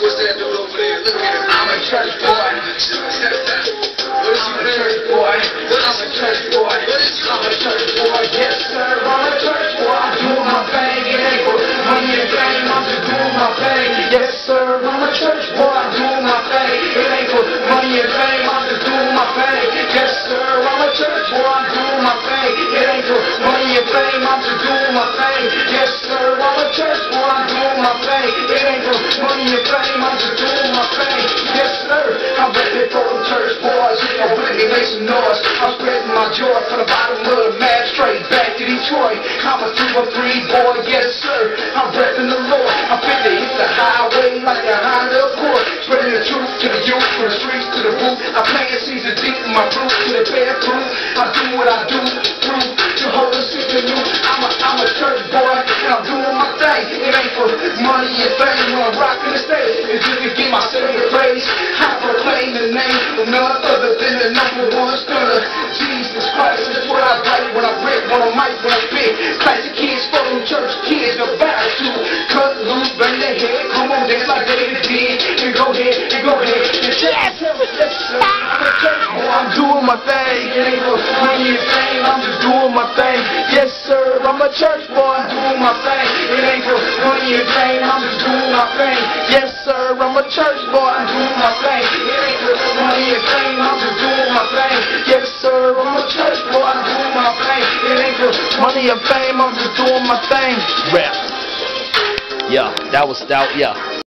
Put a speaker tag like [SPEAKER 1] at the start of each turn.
[SPEAKER 1] What's that dude over there? Look at him. I'm a church boy. What is you, I'm a church boy. I'm a church boy. I'm a church boy. Yes, sir. I'm a church boy. I'm doing my thing. It ain't for money and fame. I'm just doing my thing. Yes, sir. I'm a church boy. I'm doing my thing. It ain't for money and fame. I'm just doing my thing. Yes, sir. I'm a church boy. I'm doing my thing. It ain't for money and fame. I'm just doing my thing. Yes, sir. I'm a church boy. I'm doing my thing. It ain't for money and fame. I'm just doing my thing. Yes, sir. I'm ready for them church boys. I'm ready to make some noise. I'm spreading my joy from the bottom of the map straight back to Detroit. I'm a 203 boy. Yes, sir. I'm repping the Lord. I'm finna hit the highway like a Honda Accord. Spreading the truth to the youth, from the streets to the booth. I'm planting seeds of deep in my fruit to the bear fruit. I do what I do, prove to hold a secret new. I'm a church boy, and I'm doing my thing. It ain't for money and fame when I'm rocking the stage. It's just to get my Savior praise. I proclaim the name of none other than the #1 stunner, Jesus Christ. That's what I write when I rip, when I mic, when I spit. Classic kids for them church kids about to cut loose, bang their head, come on, dance like David did. And go ahead, and go ahead. Yes, sir. I'm a church boy, I'm doing my thing. It ain't for money and fame, I'm just doing my thing. Yes, sir. I'm a church boy, I'm doing my thing. It ain't for money and fame, I'm just doing my thing. Yes, sir. I'm a church boy, I'm doing my thing. It ain't for money and fame, I'm just doing my thing. Yes, sir. I'm a church boy, I'm doing my thing. It ain't for money and fame, I'm just doing my thing.
[SPEAKER 2] Rap. Yeah, that was, yeah.